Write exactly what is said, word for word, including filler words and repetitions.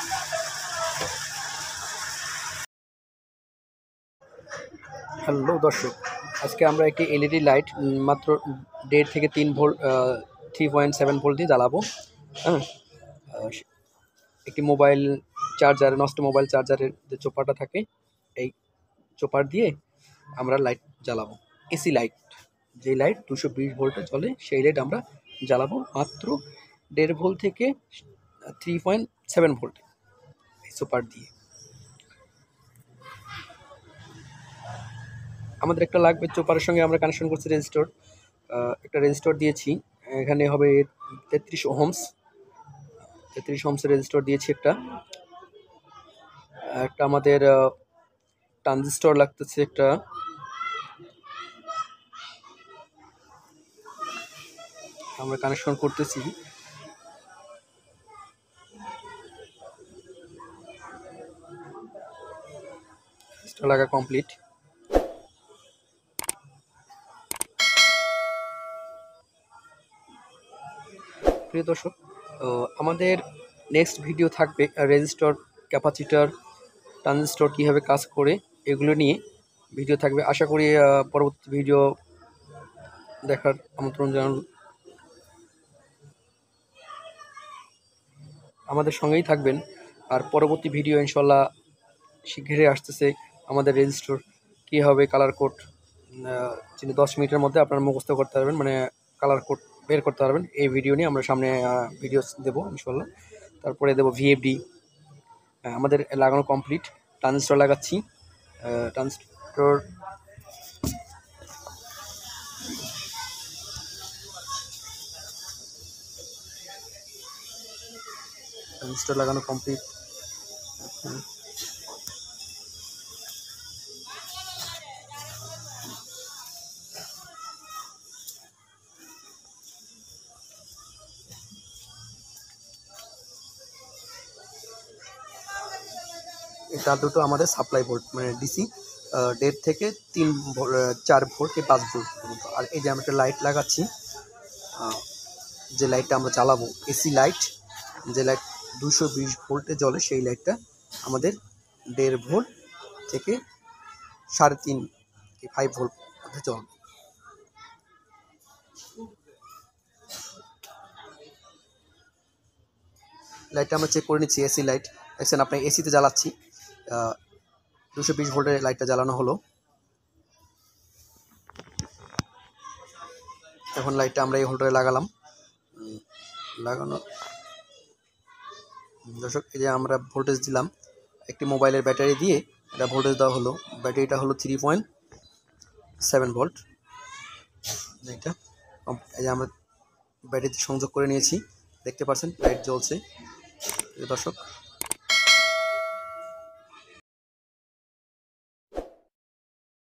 Hello দর্শক, আজকে আমরা একটি এলইডি লাইট মাত্র দেড় থেকে তিন volt three point seven volt দিয়ে জ্বালাবো। হ্যাঁ, একটি মোবাইল চার্জার, নষ্ট মোবাইল চার্জারের যে চোপাটা থাকে, এই চোপার দিয়ে আমরা লাইট জ্বালাবো। এসি লাইট, যে লাইট দুশো বিশ ভোল্টে চলে সেই লাইট আমরা জ্বালাবো মাত্র দেড় ভোল্ট থেকে থ্রি পয়েন্ট সেভেন ভোল্টে এই চোপার দিয়ে। আমাদের একটা লাগবে, চোপারের সঙ্গে আমরা কানেকশন করছি রেজিস্টর, একটা রেজিস্টর দিয়েছি, এখানে হবে তেত্রিশ ওহমস, তেত্রিশ ওহমসের রেজিস্টর দিয়েছি। একটা একটা আমাদের ট্রানজিস্টর লাগতেছে, একটা আমরা কানেকশন করতেছি। লাগা কমপ্লিট। প্রিয় দর্শক, আমাদের নেক্সট ভিডিও থাকবে রেজিস্টর, ক্যাপাসিটর, ট্রানজিস্টর কীভাবে কাজ করে এগুলো নিয়ে ভিডিও থাকবে। আশা করি পরবর্তী ভিডিও দেখার আমন্ত্রণ জানাল। আমাদের সঙ্গেই থাকবেন, আর পরবর্তী ভিডিও ইনশাল্লাহ শীঘ্রই আসতেছে। আমাদের রেজিস্টর কীভাবে কালার কোড যিনি দশ মিনিটের মধ্যে আপনারা মুখস্থ করতে পারবেন, মানে কালার কোড বের করতে পারবেন, এই ভিডিও নিয়ে আমরা সামনে ভিডিও দেবো ইনশাল্লাহ। তারপরে দেবো ভিএফডি, আমাদের লাগানো কমপ্লিট। ট্রানজিস্টর লাগাচ্ছি, ট্রানজিস্টর ট্রানজিস্টর লাগানো কমপ্লিট। এটা দুটো আমাদের সাপ্লাই ভোল্ট, মানে ডিসি দেড় থেকে তিন চার ভোল্ট কি পাঁচ ভোল্ট পর্যন্ত। আর এই যে আমরা একটা লাইট লাগাচ্ছি, যে লাইটটা আমরা চালাবো এসি লাইট, যে লাইট দুশো বিশ ভোল্টে জ্বলে সেই লাইটটা আমাদের দেড় ভোল্ট থেকে সাড়ে তিন কি ফাইভ ভোল্ট মধ্যে চলবে। লাইটটা আমরা চেক করে নিচ্ছি, এসি লাইট দেখছেন আপনি, এসিতে জ্বালাচ্ছি, দুশো বিশ ভোল্টের লাইটটা জ্বালানো হলো। এখন লাইটটা আমরা এই হোল্ডারে লাগালাম, লাগানো দর্শক, এই যে আমরা ভোল্টেজ দিলাম একটি মোবাইলের ব্যাটারি দিয়ে, এটা ভোল্টেজ দেওয়া হলো। ব্যাটারিটা হলো থ্রি পয়েন্ট সেভেন ভোল্ট। এটা এই যে আমরা ব্যাটারিতে সংযোগ করে নিয়েছি, দেখতে পাচ্ছেন লাইট জ্বলছে দর্শক।